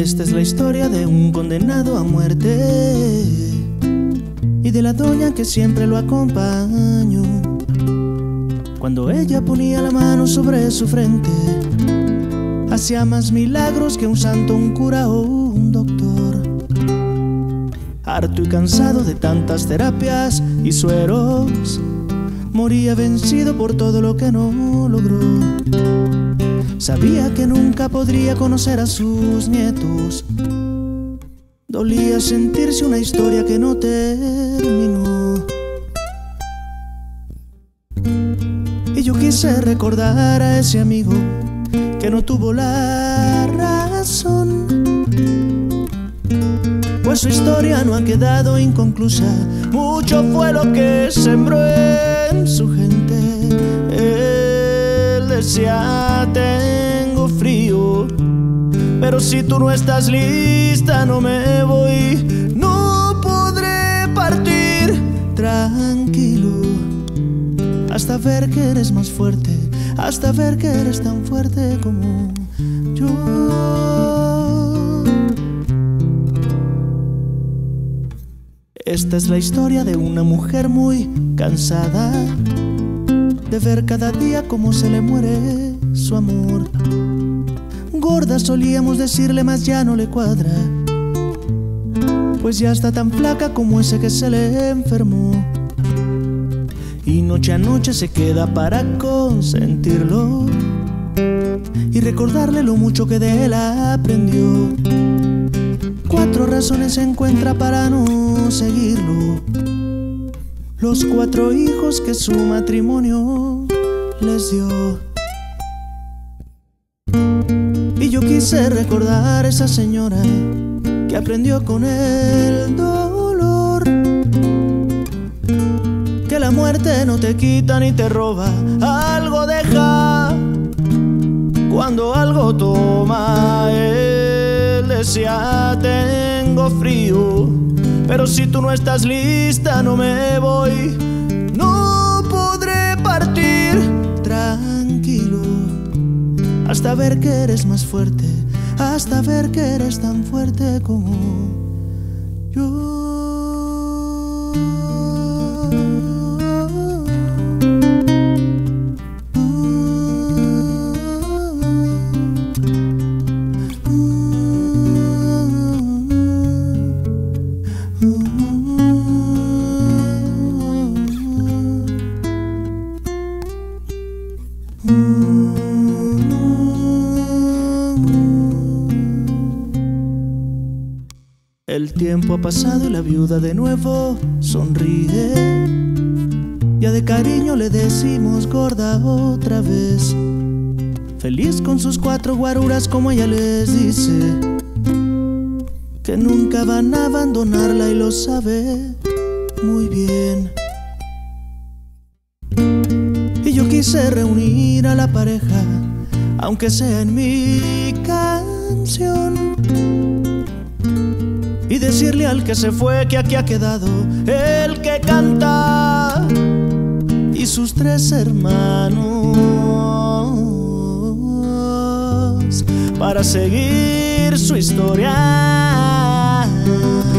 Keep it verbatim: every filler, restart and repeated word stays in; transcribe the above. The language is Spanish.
Esta es la historia de un condenado a muerte y de la doña que siempre lo acompañó. Cuando ella ponía la mano sobre su frente, hacía más milagros que un santo, un cura o un doctor. Harto y cansado de tantas terapias y sueros, moría vencido por todo lo que no logró. Sabía que nunca podría conocer a sus nietos. Dolía sentirse una historia que no terminó. Y yo quise recordar a ese amigo que no tuvo la razón, pues su historia no ha quedado inconclusa. Mucho fue lo que sembró en su gente. Él decía: tengo frío, pero si tú no estás lista no me voy. No podré partir tranquilo hasta ver que eres más fuerte, hasta ver que eres tan fuerte como yo. Esta es la historia de una mujer muy cansada de ver cada día cómo se le muere su amor. Gorda solíamos decirle, mas ya no le cuadra, pues ya está tan flaca como ese que se le enfermó. Y noche a noche se queda para consentirlo y recordarle lo mucho que de él aprendió. Cuatro razones encuentra para no seguirlo: los cuatro hijos que su matrimonio les dio. Y yo quise recordar a esa señora que aprendió con el dolor que la muerte no te quita ni te roba, algo deja cuando algo toma. Él decía: tengo frío, pero si tú no estás lista no me voy. No podré partir tranquilo hasta ver que eres más fuerte, hasta ver que eres tan fuerte como yo. El tiempo ha pasado y la viuda de nuevo sonríe. Ya de cariño le decimos gorda otra vez. Feliz con sus cuatro guaruras, como ella les dice, que nunca van a abandonarla y lo sabe muy bien. Y yo quise reunir a la pareja, aunque sea en mi canción, y decirle al que se fue que aquí ha quedado el que canta y sus tres hermanos para seguir su historia.